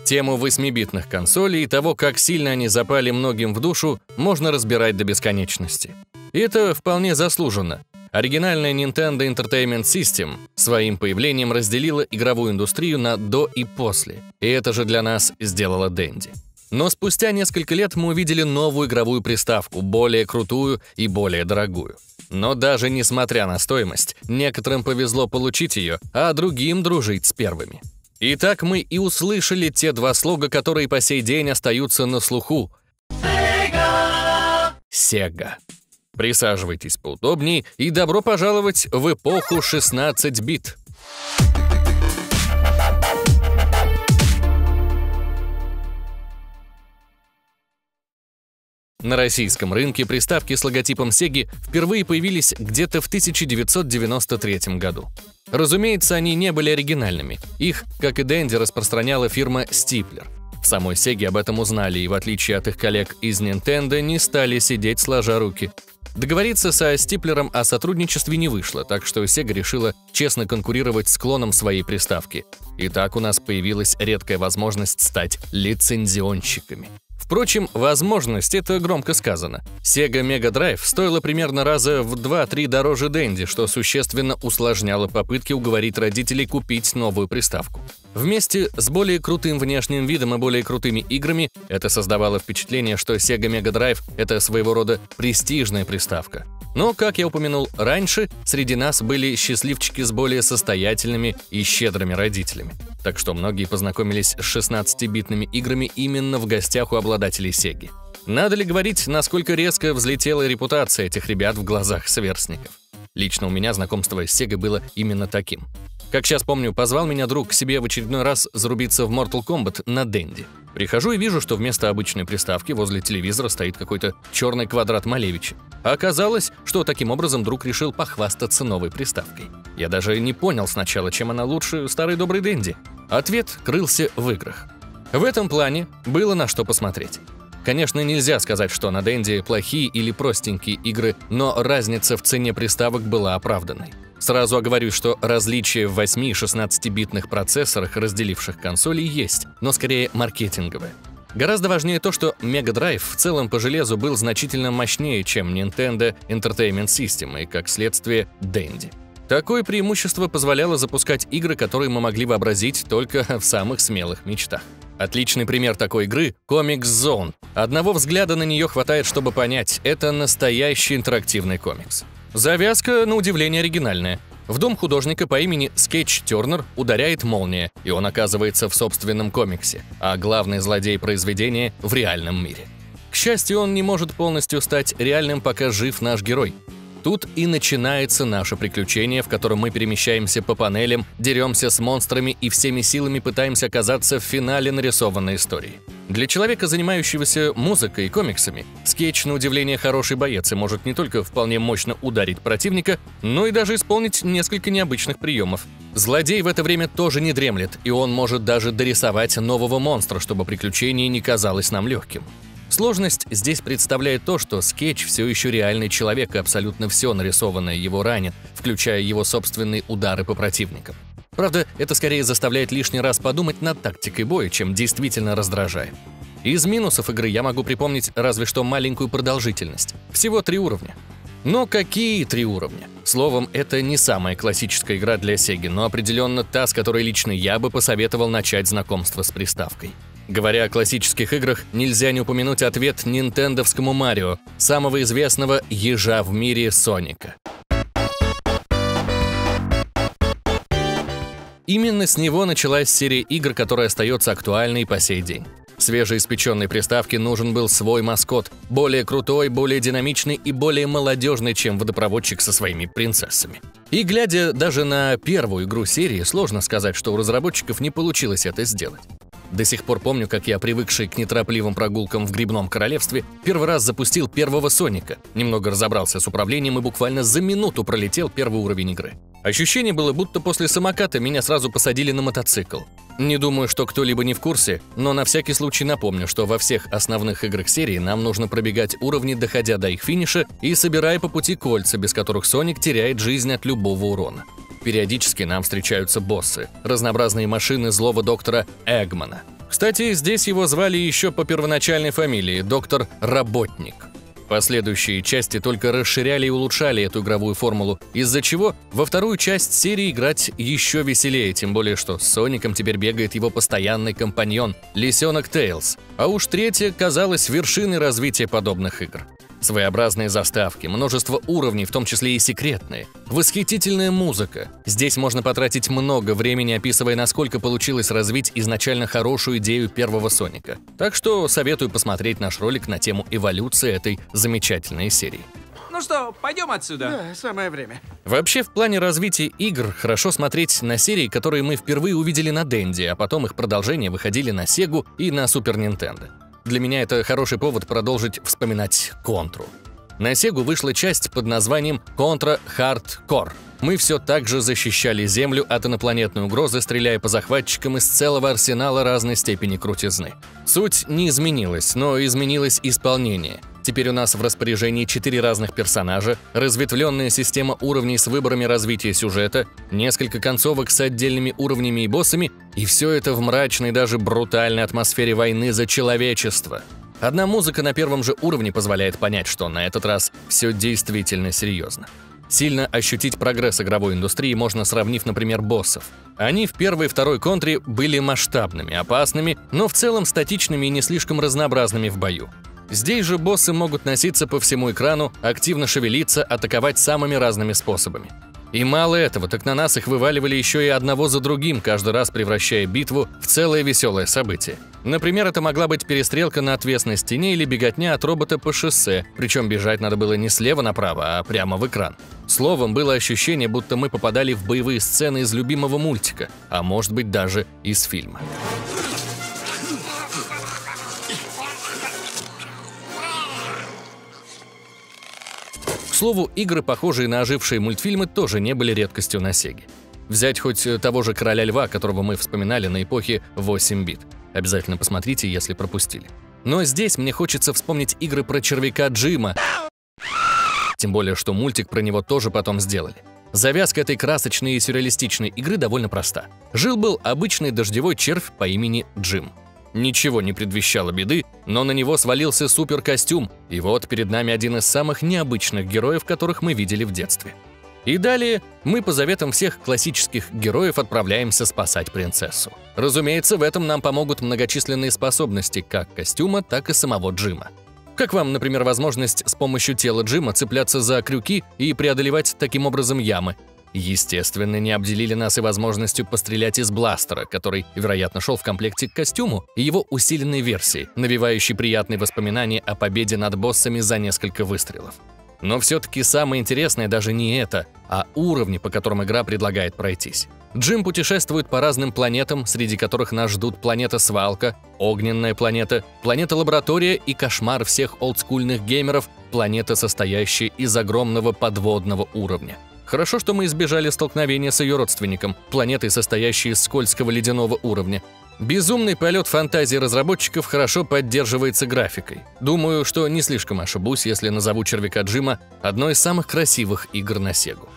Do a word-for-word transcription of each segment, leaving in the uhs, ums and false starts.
Тему восьмибитных консолей и того, как сильно они запали многим в душу, можно разбирать до бесконечности. И это вполне заслуженно. Оригинальная Nintendo Entertainment System своим появлением разделила игровую индустрию на «до» и «после». И это же для нас сделала Dendy. Но спустя несколько лет мы увидели новую игровую приставку, более крутую и более дорогую. Но даже несмотря на стоимость, некоторым повезло получить ее, а другим дружить с первыми. И так мы и услышали те два слога, которые по сей день остаются на слуху. Sega! Sega. Присаживайтесь поудобнее и добро пожаловать в эпоху шестнадцать бит. На российском рынке приставки с логотипом Sega впервые появились где-то в тысяча девятьсот девяносто третьем году. Разумеется, они не были оригинальными. Их, как и Dendy, распространяла фирма Стиплер. В самой Sega об этом узнали и, в отличие от их коллег из Nintendo, не стали сидеть сложа руки. Договориться со Стиплером о сотрудничестве не вышло, так что Sega решила честно конкурировать с клоном своей приставки. И так у нас появилась редкая возможность стать лицензионщиками. Впрочем, возможность — это громко сказано. Sega Mega Drive стоила примерно раза в два-три дороже Dendy, что существенно усложняло попытки уговорить родителей купить новую приставку. Вместе с более крутым внешним видом и более крутыми играми это создавало впечатление, что Sega Mega Drive — это своего рода престижная приставка. Но, как я упомянул раньше, среди нас были счастливчики с более состоятельными и щедрыми родителями. Так что многие познакомились с шестнадцатибитными играми именно в гостях у обладателей Sega. Надо ли говорить, насколько резко взлетела репутация этих ребят в глазах сверстников? Лично у меня знакомство с Sega было именно таким. Как сейчас помню, позвал меня друг к себе в очередной раз зарубиться в Mortal Kombat на Dendy. Прихожу и вижу, что вместо обычной приставки возле телевизора стоит какой-то черный квадрат Малевича. А оказалось, что таким образом друг решил похвастаться новой приставкой. Я даже не понял сначала, чем она лучше старой доброй Dendy. Ответ крылся в играх. В этом плане было на что посмотреть. Конечно, нельзя сказать, что на Dendy плохие или простенькие игры, но разница в цене приставок была оправданной. Сразу оговорюсь, что различия в восьми- и шестнадцатибитных процессорах, разделивших консоли, есть, но скорее маркетинговые. Гораздо важнее то, что Mega Drive в целом по железу был значительно мощнее, чем Nintendo Entertainment System и, как следствие, Dendy. Такое преимущество позволяло запускать игры, которые мы могли вообразить только в самых смелых мечтах. Отличный пример такой игры — Comix Zone. Одного взгляда на нее хватает, чтобы понять, это настоящий интерактивный комикс. Завязка, на удивление, оригинальная. В дом художника по имени Скетч Тернер ударяет молния, и он оказывается в собственном комиксе, а главный злодей произведения — в реальном мире. К счастью, он не может полностью стать реальным, пока жив наш герой. Тут и начинается наше приключение, в котором мы перемещаемся по панелям, деремся с монстрами и всеми силами пытаемся оказаться в финале нарисованной истории. Для человека, занимающегося музыкой и комиксами, Скетч, на удивление, хороший боец и может не только вполне мощно ударить противника, но и даже исполнить несколько необычных приемов. Злодей в это время тоже не дремлет, и он может даже дорисовать нового монстра, чтобы приключение не казалось нам легким. Сложность здесь представляет то, что Скетч все еще реальный человек, и абсолютно все нарисованное его ранит, включая его собственные удары по противникам. Правда, это скорее заставляет лишний раз подумать над тактикой боя, чем действительно раздражает. Из минусов игры я могу припомнить разве что маленькую продолжительность. Всего три уровня. Но какие три уровня? Словом, это не самая классическая игра для Sega, но определенно та, с которой лично я бы посоветовал начать знакомство с приставкой. Говоря о классических играх, нельзя не упомянуть ответ нинтендовскому Марио, самого известного ежа в мире Соника. Именно с него началась серия игр, которая остается актуальной по сей день. Свежеиспеченной приставке нужен был свой маскот, более крутой, более динамичный и более молодежный, чем водопроводчик со своими принцессами. И глядя даже на первую игру серии, сложно сказать, что у разработчиков не получилось это сделать. До сих пор помню, как я, привыкший к неторопливым прогулкам в Грибном Королевстве, первый раз запустил первого Соника, немного разобрался с управлением и буквально за минуту пролетел первый уровень игры. Ощущение было, будто после самоката меня сразу посадили на мотоцикл. Не думаю, что кто-либо не в курсе, но на всякий случай напомню, что во всех основных играх серии нам нужно пробегать уровни, доходя до их финиша и собирая по пути кольца, без которых Соник теряет жизнь от любого урона. Периодически нам встречаются боссы, разнообразные машины злого доктора Эггмана. Кстати, здесь его звали еще по первоначальной фамилии – доктор Работник. Последующие части только расширяли и улучшали эту игровую формулу, из-за чего во вторую часть серии играть еще веселее, тем более что с Соником теперь бегает его постоянный компаньон – лисенок Тейлз. А уж третья казалась вершиной развития подобных игр. Своеобразные заставки, множество уровней, в том числе и секретные. Восхитительная музыка. Здесь можно потратить много времени, описывая, насколько получилось развить изначально хорошую идею первого Соника. Так что советую посмотреть наш ролик на тему эволюции этой замечательной серии. Ну что, пойдем отсюда? Да, самое время. Вообще, в плане развития игр хорошо смотреть на серии, которые мы впервые увидели на Денди, а потом их продолжения выходили на Сегу и на Супер Нинтендо. Для меня это хороший повод продолжить вспоминать Контру. На Сегу вышла часть под названием Contra Hard Core. Мы все так же защищали Землю от инопланетной угрозы, стреляя по захватчикам из целого арсенала разной степени крутизны. Суть не изменилась, но изменилось исполнение. Теперь у нас в распоряжении четыре разных персонажа, разветвленная система уровней с выборами развития сюжета, несколько концовок с отдельными уровнями и боссами, и все это в мрачной, даже брутальной атмосфере войны за человечество. Одна музыка на первом же уровне позволяет понять, что на этот раз все действительно серьезно. Сильно ощутить прогресс игровой индустрии можно, сравнив, например, боссов. Они в первой и второй контре были масштабными, опасными, но в целом статичными и не слишком разнообразными в бою. Здесь же боссы могут носиться по всему экрану, активно шевелиться, атаковать самыми разными способами. И мало этого, так на нас их вываливали еще и одного за другим, каждый раз превращая битву в целое веселое событие. Например, это могла быть перестрелка на отвесной стене или беготня от робота по шоссе, причем бежать надо было не слева направо, а прямо в экран. Словом, было ощущение, будто мы попадали в боевые сцены из любимого мультика, а может быть даже из фильма. К слову, игры, похожие на ожившие мультфильмы, тоже не были редкостью на Сеге. Взять хоть того же «Короля льва», которого мы вспоминали на эпохе восемь бит. Обязательно посмотрите, если пропустили. Но здесь мне хочется вспомнить игры про червяка Джима. Тем более, что мультик про него тоже потом сделали. Завязка этой красочной и сюрреалистичной игры довольно проста. Жил-был обычный дождевой червь по имени Джим. Ничего не предвещало беды, но на него свалился суперкостюм, и вот перед нами один из самых необычных героев, которых мы видели в детстве. И далее мы по заветам всех классических героев отправляемся спасать принцессу. Разумеется, в этом нам помогут многочисленные способности как костюма, так и самого Джима. Как вам, например, возможность с помощью тела Джима цепляться за крюки и преодолевать таким образом ямы? Естественно, не обделили нас и возможностью пострелять из бластера, который, вероятно, шел в комплекте к костюму, и его усиленной версии, навевающей приятные воспоминания о победе над боссами за несколько выстрелов. Но все-таки самое интересное даже не это, а уровни, по которым игра предлагает пройтись. Джим путешествует по разным планетам, среди которых нас ждут планета-свалка, огненная планета, планета-лаборатория и кошмар всех олдскульных геймеров, планета, состоящая из огромного подводного уровня. Хорошо, что мы избежали столкновения с ее родственником, планетой, состоящей из скользкого ледяного уровня. Безумный полет фантазии разработчиков хорошо поддерживается графикой. Думаю, что не слишком ошибусь, если назову червяка Джима одной из самых красивых игр на Сегу.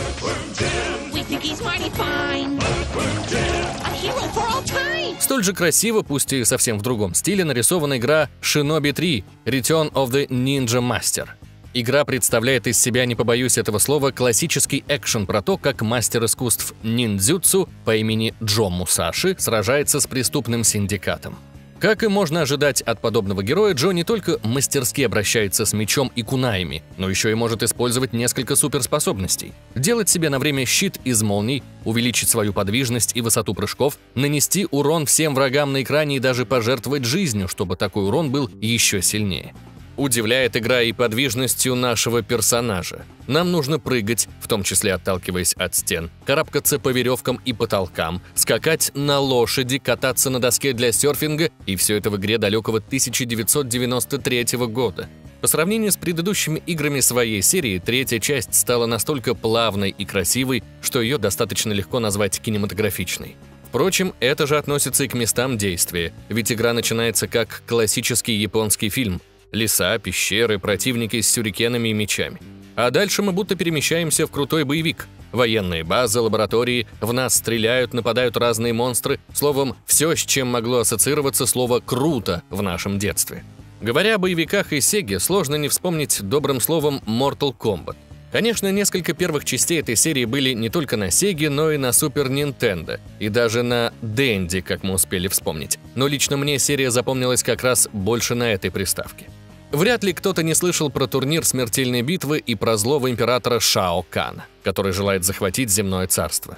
Столь же красиво, пусть и совсем в другом стиле, нарисована игра Shinobi три Return of the Ninja Master. Игра представляет из себя, не побоюсь этого слова, классический экшен про то, как мастер искусств ниндзюцу по имени Джо Мусаши сражается с преступным синдикатом. Как и можно ожидать от подобного героя, Джо не только мастерски обращается с мечом и кунаями, но еще и может использовать несколько суперспособностей. Делать себе на время щит из молний, увеличить свою подвижность и высоту прыжков, нанести урон всем врагам на экране и даже пожертвовать жизнью, чтобы такой урон был еще сильнее. Удивляет игра и подвижностью нашего персонажа. Нам нужно прыгать, в том числе отталкиваясь от стен, карабкаться по веревкам и потолкам, скакать на лошади, кататься на доске для серфинга, и все это в игре далекого тысяча девятьсот девяносто третьего года. По сравнению с предыдущими играми своей серии, третья часть стала настолько плавной и красивой, что ее достаточно легко назвать кинематографичной. Впрочем, это же относится и к местам действия, ведь игра начинается как классический японский фильм. Леса, пещеры, противники с сюрикенами и мечами. А дальше мы будто перемещаемся в крутой боевик. Военные базы, лаборатории, в нас стреляют, нападают разные монстры. Словом, все, с чем могло ассоциироваться слово «круто» в нашем детстве. Говоря о боевиках из Сеги, сложно не вспомнить добрым словом Mortal Kombat. Конечно, несколько первых частей этой серии были не только на Сеге, но и на Супер Нинтендо, и даже на Денди, как мы успели вспомнить. Но лично мне серия запомнилась как раз больше на этой приставке. Вряд ли кто-то не слышал про турнир смертельной битвы и про злого императора Шао Кана, который желает захватить земное царство.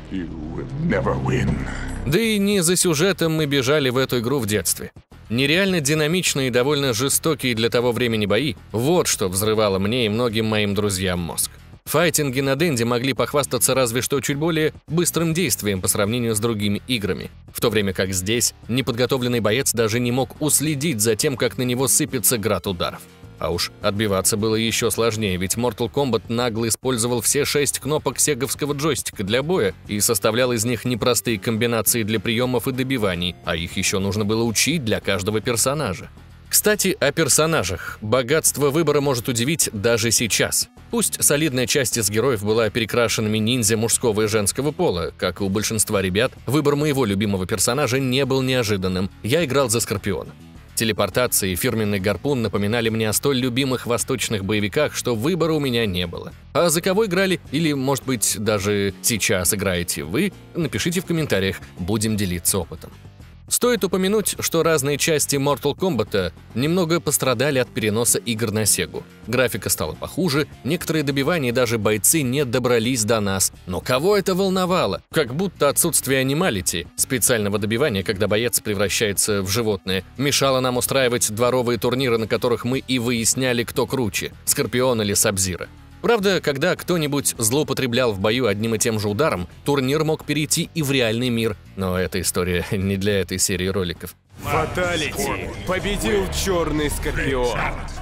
Да и не за сюжетом мы бежали в эту игру в детстве. Нереально динамичные и довольно жестокие для того времени бои – вот что взрывало мне и многим моим друзьям мозг. Файтинги на Денди могли похвастаться разве что чуть более быстрым действием по сравнению с другими играми, в то время как здесь неподготовленный боец даже не мог уследить за тем, как на него сыпется град ударов. А уж отбиваться было еще сложнее, ведь Mortal Kombat нагло использовал все шесть кнопок сеговского джойстика для боя и составлял из них непростые комбинации для приемов и добиваний, а их еще нужно было учить для каждого персонажа. Кстати, о персонажах. Богатство выбора может удивить даже сейчас. Пусть солидная часть из героев была перекрашенными ниндзя мужского и женского пола, как и у большинства ребят, выбор моего любимого персонажа не был неожиданным. Я играл за Скорпиона. Телепортация и фирменный гарпун напоминали мне о столь любимых восточных боевиках, что выбора у меня не было. А за кого играли, или, может быть, даже сейчас играете вы, напишите в комментариях, будем делиться опытом. Стоит упомянуть, что разные части Mortal Kombat немного пострадали от переноса игр на Сегу. Графика стала похуже, некоторые добивания и даже бойцы не добрались до нас. Но кого это волновало? Как будто отсутствие анималити, специального добивания, когда боец превращается в животное, мешало нам устраивать дворовые турниры, на которых мы и выясняли, кто круче – Скорпион или Саб-Зиро. Правда, когда кто-нибудь злоупотреблял в бою одним и тем же ударом, турнир мог перейти и в реальный мир. Но эта история не для этой серии роликов. Фаталити! Победил черный Скорпион!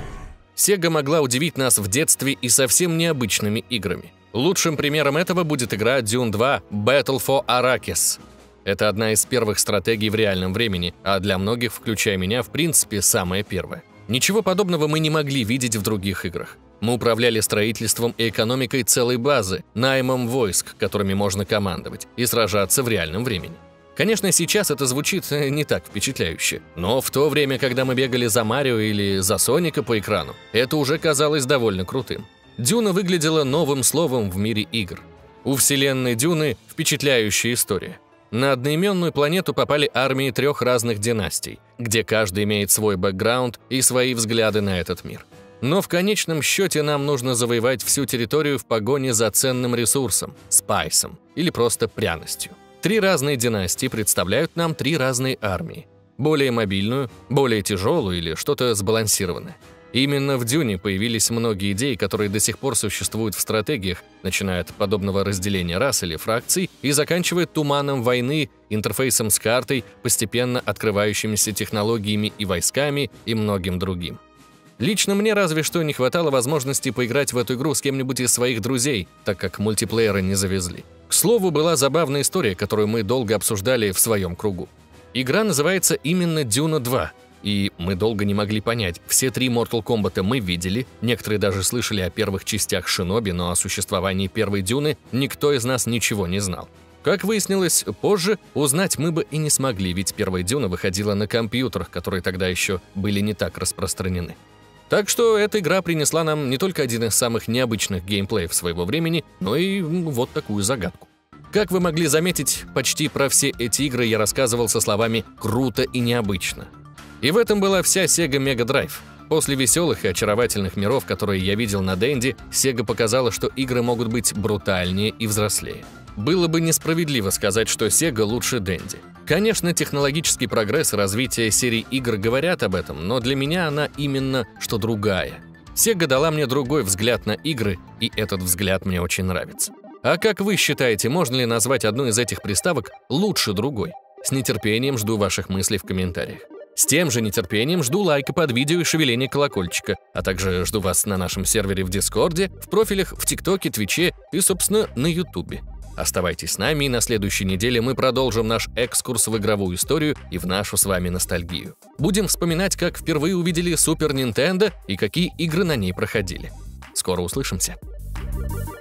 Сега могла удивить нас в детстве и совсем необычными играми. Лучшим примером этого будет игра Dune два Battle for Arrakis. Это одна из первых стратегий в реальном времени, а для многих, включая меня, в принципе, самая первая. Ничего подобного мы не могли видеть в других играх. Мы управляли строительством и экономикой целой базы, наймом войск, которыми можно командовать, и сражаться в реальном времени. Конечно, сейчас это звучит не так впечатляюще, но в то время, когда мы бегали за Марио или за Соника по экрану, это уже казалось довольно крутым. Дюна выглядела новым словом в мире игр. У вселенной Дюны впечатляющая история. На одноименную планету попали армии трех разных династий, где каждый имеет свой бэкграунд и свои взгляды на этот мир. Но в конечном счете нам нужно завоевать всю территорию в погоне за ценным ресурсом – спайсом или просто пряностью. Три разные династии представляют нам три разные армии. Более мобильную, более тяжелую или что-то сбалансированное. Именно в Дюне появились многие идеи, которые до сих пор существуют в стратегиях, начиная от подобного разделения рас или фракций и заканчивая туманом войны, интерфейсом с картой, постепенно открывающимися технологиями и войсками и многим другим. Лично мне разве что не хватало возможности поиграть в эту игру с кем-нибудь из своих друзей, так как мультиплеера не завезли. К слову, была забавная история, которую мы долго обсуждали в своем кругу. Игра называется именно Дюна два, и мы долго не могли понять, все три Mortal Kombat мы видели, некоторые даже слышали о первых частях Шиноби, но о существовании первой Дюны никто из нас ничего не знал. Как выяснилось позже, узнать мы бы и не смогли, ведь первая Дюна выходила на компьютерах, которые тогда еще были не так распространены. Так что эта игра принесла нам не только один из самых необычных геймплеев своего времени, но и вот такую загадку. Как вы могли заметить, почти про все эти игры я рассказывал со словами «круто» и «необычно». И в этом была вся Sega Mega Drive. После веселых и очаровательных миров, которые я видел на Денди, Sega показала, что игры могут быть брутальнее и взрослее. Было бы несправедливо сказать, что Sega лучше Денди. Конечно, технологический прогресс и развитие серий игр говорят об этом, но для меня она именно что другая. Sega дала мне другой взгляд на игры, и этот взгляд мне очень нравится. А как вы считаете, можно ли назвать одну из этих приставок лучше другой? С нетерпением жду ваших мыслей в комментариях. С тем же нетерпением жду лайка под видео и шевеления колокольчика, а также жду вас на нашем сервере в Дискорде, в профилях в ТикТоке, Твиче и, собственно, на Ютубе. Оставайтесь с нами, и на следующей неделе мы продолжим наш экскурс в игровую историю и в нашу с вами ностальгию. Будем вспоминать, как впервые увидели Супер Нинтендо и какие игры на ней проходили. Скоро услышимся!